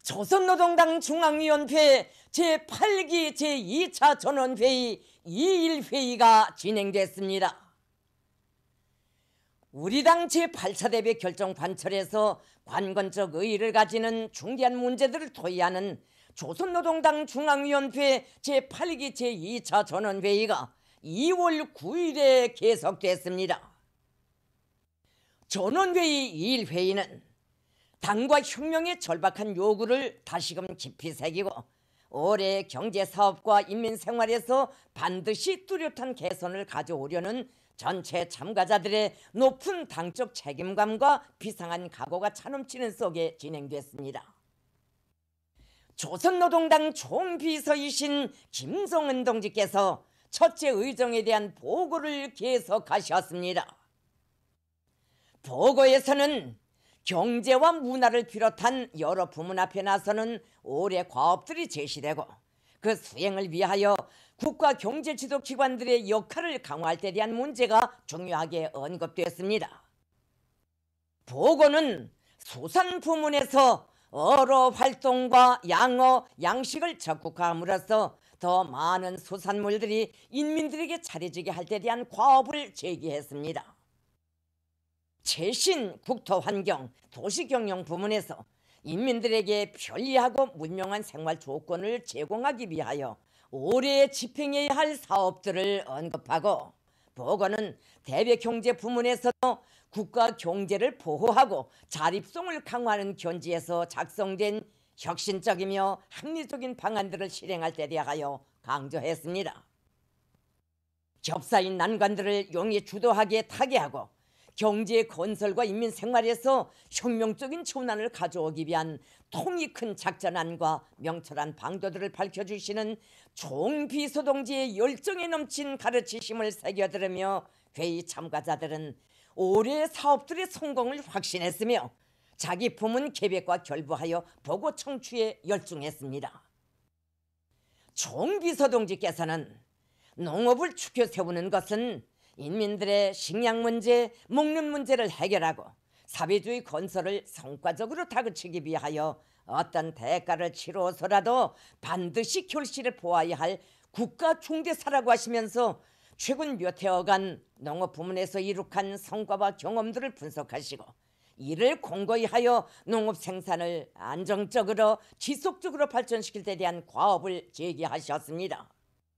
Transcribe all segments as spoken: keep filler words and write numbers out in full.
조선노동당 중앙위원회 제팔 기 제이 차 전원회의 이 일 회의가 진행됐습니다. 우리 당 제팔 차 대회 결정 관철에서 관건적 의의를 가지는 중대한 문제들을 토의하는 조선노동당 중앙위원회 제팔 기 제이 차 전원회의가 이월 구일에 계속됐습니다. 전원회의 이 일 회의는 당과 혁명의 절박한 요구를 다시금 깊이 새기고 올해 경제사업과 인민생활에서 반드시 뚜렷한 개선을 가져오려는 전체 참가자들의 높은 당적 책임감과 비상한 각오가 차넘치는 속에 진행됐습니다. 조선노동당 총비서이신 김성은 동지께서 첫째 의정에 대한 보고를 계속하셨습니다. 보고에서는 경제와 문화를 비롯한 여러 부문 앞에 나서는 올해 과업들이 제시되고 그 수행을 위하여 국가 경제지도기관들의 역할을 강화할 때 대한 문제가 중요하게 언급되었습니다. 보고는 수산 부문에서 어로 활동과 양어, 양식을 적극화함으로써 더 많은 수산물들이 인민들에게 차려지게 할 때 대한 과업을 제기했습니다. 최신 국토환경, 도시경영 부문에서 인민들에게 편리하고 문명한 생활 조건을 제공하기 위하여 올해 집행해야 할 사업들을 언급하고 보고는 대외경제 부문에서도 국가 경제를 보호하고 자립성을 강화하는 견지에서 작성된 혁신적이며 합리적인 방안들을 실행할 때 대하여 강조했습니다. 겹사인 난관들을 용이 주도하게 타개하고 경제 건설과 인민 생활에서 혁명적인 전환을 가져오기 위한 통이 큰 작전안과 명철한 방도들을 밝혀주시는 총비서동지의 열정에 넘친 가르치심을 새겨들으며 회의 참가자들은 올해 사업들의 성공을 확신했으며 자기 부문 계획과 결부하여 보고 청취에 열중했습니다. 총비서동지께서는 농업을 축혀 세우는 것은 인민들의 식량 문제, 먹는 문제를 해결하고 사회주의 건설을 성과적으로 다그치기 위하여 어떤 대가를 치러서라도 반드시 결실을 보아야 할 국가 중대사라고 하시면서 최근 몇 해여간 농업 부문에서 이룩한 성과와 경험들을 분석하시고 이를 공고히 하여 농업 생산을 안정적으로 지속적으로 발전시킬 데 대한 과업을 제기하셨습니다.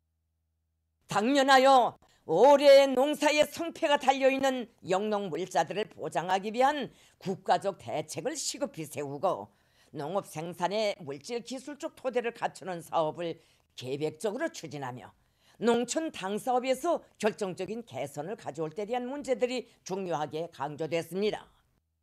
당면하여 올해 농사의 성패가 달려있는 영농물자들을 보장하기 위한 국가적 대책을 시급히 세우고 농업 생산의 물질 기술적 토대를 갖추는 사업을 계획적으로 추진하며 농촌 당사업에서 결정적인 개선을 가져올 때 대한 문제들이 중요하게 강조됐습니다.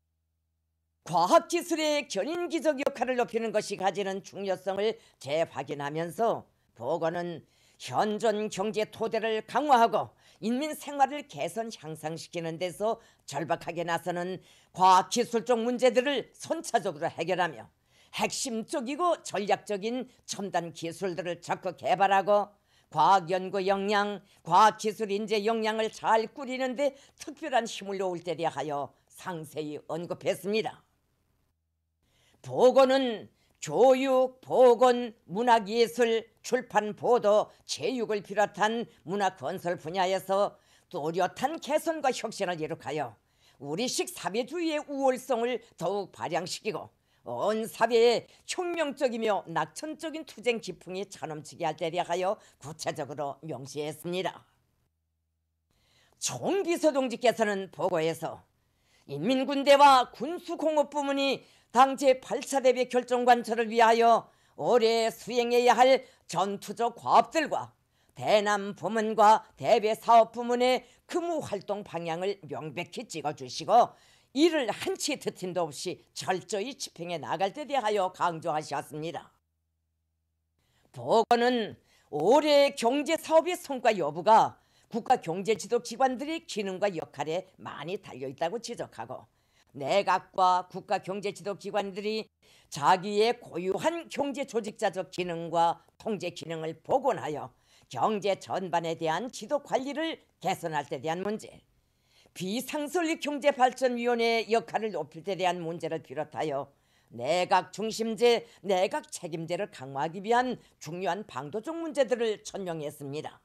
과학기술의 견인기적 역할을 높이는 것이 가지는 중요성을 재확인하면서 보고는 현존 경제 토대를 강화하고 인민 생활을 개선 향상시키는 데서 절박하게 나서는 과학기술적 문제들을 선차적으로 해결하며 핵심적이고 전략적인 첨단 기술들을 적극 개발하고 과학연구 역량, 과학기술 인재 역량을 잘 꾸리는 데 특별한 힘을 놓을 때 대하여 상세히 언급했습니다. 보고는 교육, 보건, 문학예술, 출판, 보도, 체육을 비롯한 문화건설 분야에서 또렷한 개선과 혁신을 이룩하여 우리식 사회주의의 우월성을 더욱 발扬시키고 온 사회에 혁명적이며 낙천적인 투쟁 기풍이 차넘치게 할 때 대하여 구체적으로 명시했습니다. 총비서동지께서는 보고에서 인민군대와 군수공업 부문이 당 제팔 차 대회 결정관철을 위하여 올해 수행해야 할 전투적 과업들과 대남 부문과 대외 사업 부문의 근무 활동 방향을 명백히 찍어주시고 이를 한치의 트팀도 없이 철저히 집행해 나갈 때 대하여 강조하셨습니다. 보고는 올해 경제사업의 성과 여부가 국가경제지도기관들의 기능과 역할에 많이 달려있다고 지적하고 내각과 국가경제지도기관들이 자기의 고유한 경제조직자적 기능과 통제 기능을 복원하여 경제 전반에 대한 지도관리를 개선할 때 대한 문제, 비상설리 경제발전위원회의 역할을 높일 때 대한 문제를 비롯하여 내각 중심제, 내각 책임제를 강화하기 위한 중요한 방도적 문제들을 천명했습니다.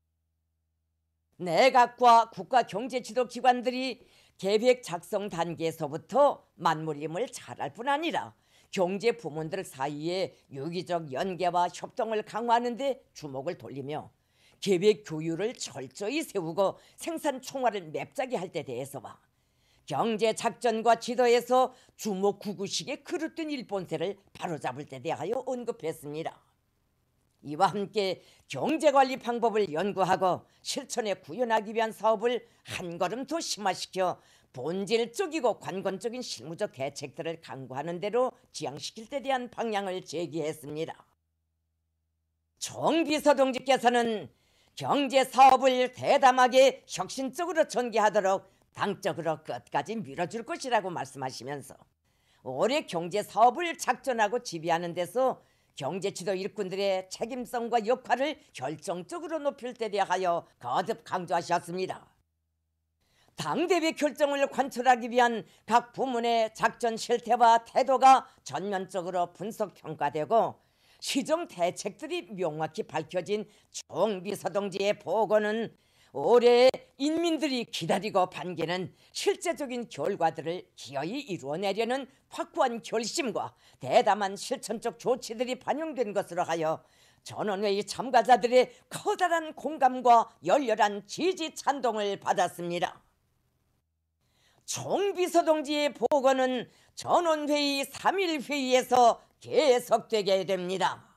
내각과 국가경제지도기관들이 계획 작성 단계에서부터 맞물림을 잘할 뿐 아니라 경제 부문들 사이에 유기적 연계와 협동을 강화하는 데 주목을 돌리며 계획 교율을 철저히 세우고 생산 총알을 맵자게 할 때 대해서와 경제 작전과 지도에서 주목 구구식의 그릇된 일본세를 바로잡을 때 대하여 언급했습니다. 이와 함께 경제관리 방법을 연구하고 실천에 구현하기 위한 사업을 한 걸음 더 심화시켜 본질적이고 관건적인 실무적 대책들을 강구하는 대로 지향시킬 때 대한 방향을 제기했습니다. 정비서 동지께서는 경제사업을 대담하게 혁신적으로 전개하도록 당적으로 끝까지 밀어줄 것이라고 말씀하시면서 올해 경제사업을 작전하고 지휘하는 데서 경제지도 일꾼들의 책임성과 역할을 결정적으로 높일 때 대하여 거듭 강조하셨습니다. 당대회 결정을 관철하기 위한 각 부문의 작전 실태와 태도가 전면적으로 분석 평가되고 시정 대책들이 명확히 밝혀진 정비서동지의 보고는 올해 인민들이 기다리고 반기는 실제적인 결과들을 기어이 이루어내려는 확고한 결심과 대담한 실천적 조치들이 반영된 것으로 하여 전원회의 참가자들의 커다란 공감과 열렬한 지지 찬동을 받았습니다. 정비서동지의 보고는 전원회의 삼 일 회의에서 계속되게 됩니다.